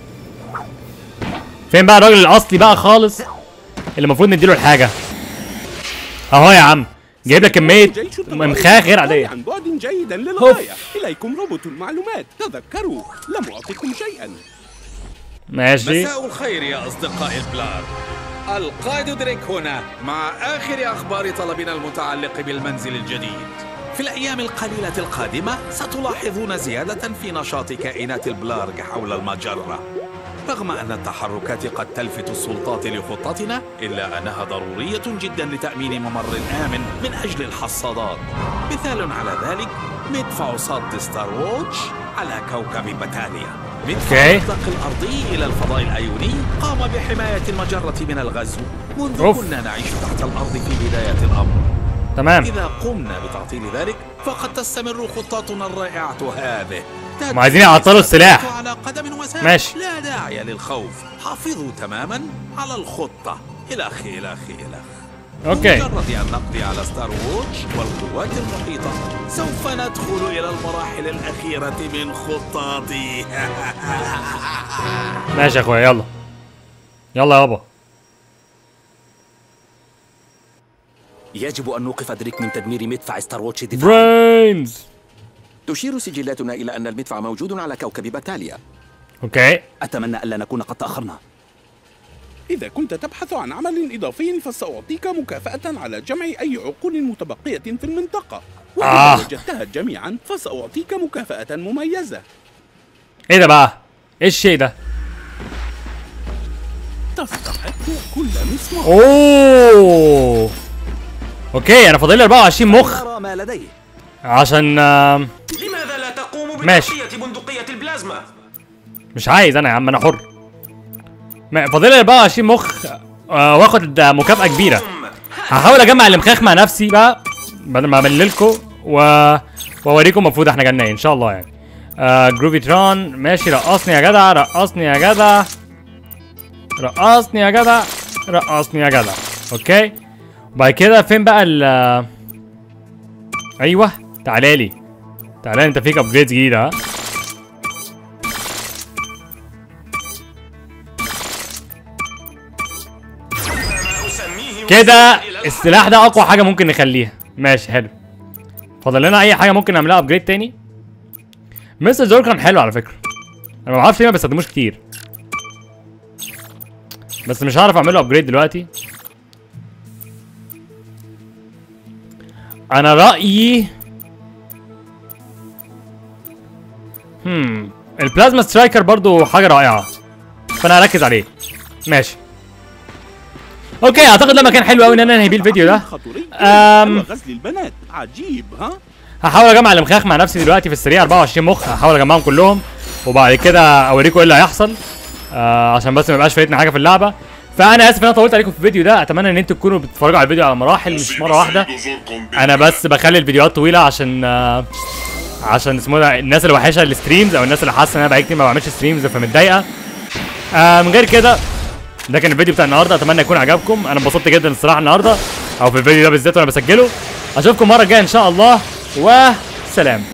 فين بقى الراجل الاصلي بقى خالص اللي المفروض نديله الحاجه؟ اهو يا عم جايب لك كميه ممخاخ غير عاديه. عن بعد جيدا للغايه. اليكم روبوت المعلومات. تذكروا لم اعطكم شيئا. ماشي. مساء الخير يا أصدقاء البلار. القائد دريك هنا مع آخر أخبار طلبنا المتعلق بالمنزل الجديد. في الأيام القليلة القادمة ستلاحظون زيادة في نشاط كائنات البلارغ حول المجرة. رغم أن التحركات قد تلفت السلطات لخطتنا إلا أنها ضرورية جدا لتأمين ممر آمن من أجل الحصادات. مثال على ذلك مدفع صد ستار ووتش على كوكب باتاليا. مدفع الإطلاق الأرضي إلى الفضاء الأيوني قام بحماية المجرة من الغزو منذ أوف. كنا نعيش تحت الأرض في بداية الأمر. تمام. إذا قمنا بتعطيل ذلك فقد تستمر خطتنا الرائعة هذه. هم عايزين يعطلوا السلاح. على قدم وساق. ماشي. لا داعي للخوف. حافظوا تماما على الخطة. إلخ إلخ إلخ. اوكي. بمجرد ان نقضي على ستار ووتش والقوات المحيطة سوف ندخل الى المراحل الاخيرة من خطتي. ماشي يا اخويا يلا يلا يابا. يجب أن نوقف دريك من تدمير مدفع ستار ووتش دفاعي. برينز. تشير سجلاتنا إلى أن المدفع موجود على كوكب باتاليا. اوكي. أتمنى ألا نكون قد تأخرنا. إذا كنت تبحث عن عمل إضافي فسأعطيك مكافأة على جمع أي عقول متبقية في المنطقة. وإذا آه. وجدتها جميعا فسأعطيك مكافأة مميزة. ايه ده بقى؟ ايه الشيء ده؟ تستحق كل مسمار. اوه اوكي انا فاضل لي أربعة وعشرين مخ نرى ما لديه. عشان آم، لماذا لا تقوم ماشي. بتغطية بندقية البلازما؟ مش عايز انا يا عم، انا حر. ما- فاضل لي أربعة وعشرين مخ آه، واخد مكافأة كبيرة. هحاول اجمع الامخاخ مع نفسي بقى بدل ما امللكوا و... واوريكم المفروض احنا جالنا ايه ان شاء الله يعني. آه جروفي ترون ماشي. رقصني يا جدع، رقصني يا جدع، رقصني يا جدع، رقصني يا جدع. اوكي وبعد كده فين بقى ال ايوه تعالى لي، تعالى انت فيك ابجريدز جديده. ها كده السلاح ده اقوى حاجه ممكن نخليها. ماشي حلو. فاضل لنا اي حاجه ممكن نعملها ابجريد تاني. مستر زور كان حلو على فكره، انا ما اعرفش ليه ما بستخدموش كتير، بس مش هعرف اعمله ابجريد دلوقتي. انا رايي هم البلازما سترايكر برضو حاجه رائعه، فانا هركز عليه. ماشي اوكي اعتقد ده مكان حلو قوي ان انا انهي بيه الفيديو ده. أم غزل البنات عجيب. ها هحاول اجمع الامخاخ مع نفسي دلوقتي في السريع. أربعة وعشرين مخ هحاول اجمعهم كلهم وبعد كده اوريكم ايه اللي هيحصل، آه عشان بس ما يبقاش فايتنا حاجه في اللعبه. فانا اسف ان انا طولت عليكم في الفيديو ده، اتمنى ان انتوا تكونوا بتتفرجوا على الفيديو على مراحل مش مره واحده. انا بس بخلي الفيديوهات طويله عشان آه عشان اسمه ده الناس اللي وحشه الستريمز او الناس اللي حاسه ان انا بقالي كتير ما بعملش ستريمز فمتضايقه. آه من غير كده ده كان الفيديو بتاع النهارده، اتمنى يكون عجبكم. انا انبسطت جدا الصراحه النهارده او في الفيديو ده بالذات وانا بسجله. اشوفكم المره الجايه ان شاء الله وسلام.